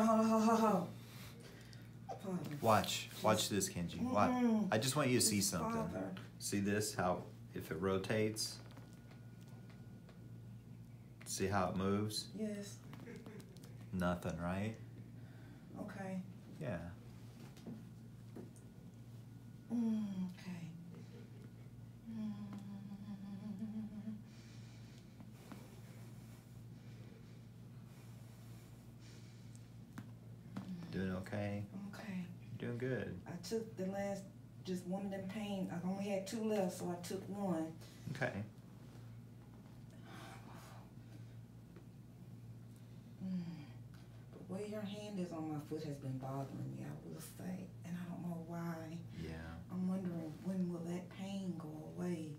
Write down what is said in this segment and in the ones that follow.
on. Watch this, Kenji. Watch. I just want you to see something. See this? How if it rotates? See how it moves? Yes. Nothing, right? Okay. Yeah. Okay. Doing okay? Okay. You're doing good. I took the last, just one of them pain. I only had 2 left, so I took one. Okay. But where your hand is on my foot has been bothering me, I will say, and I don't know why. Yeah. I'm wondering when will that pain go away.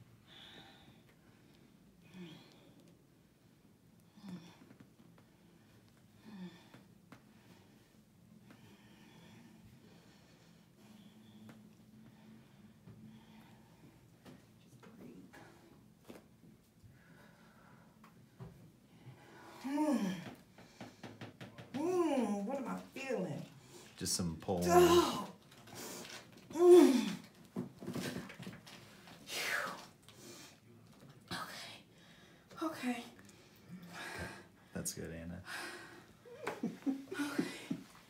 What am I feeling? Just some pull. Oh. Okay. That's good, Anna.